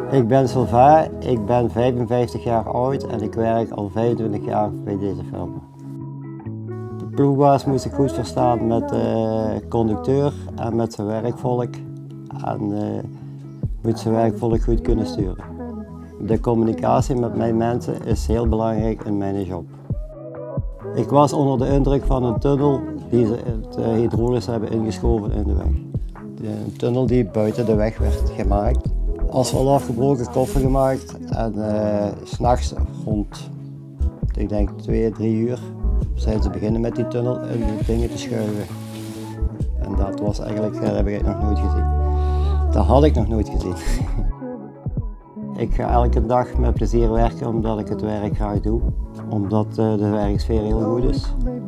Ik ben Sylvain, ik ben 55 jaar oud en ik werk al 25 jaar bij deze firma. De ploegbaas moest ik goed verstaan met de conducteur en met zijn werkvolk en moet zijn werkvolk goed kunnen sturen. De communicatie met mijn mensen is heel belangrijk in mijn job. Ik was onder de indruk van een tunnel die ze hydraulisch hebben ingeschoven in de weg. Een tunnel die buiten de weg werd gemaakt. Asfalt afgebroken, koffer gemaakt en 's nachts rond, ik denk 2, 3 uur, zijn ze beginnen met die tunnel in die dingen te schuiven. En dat was eigenlijk, dat heb ik nog nooit gezien. Dat had ik nog nooit gezien. Ik ga elke dag met plezier werken omdat ik het werk graag doe, omdat de werksfeer heel goed is.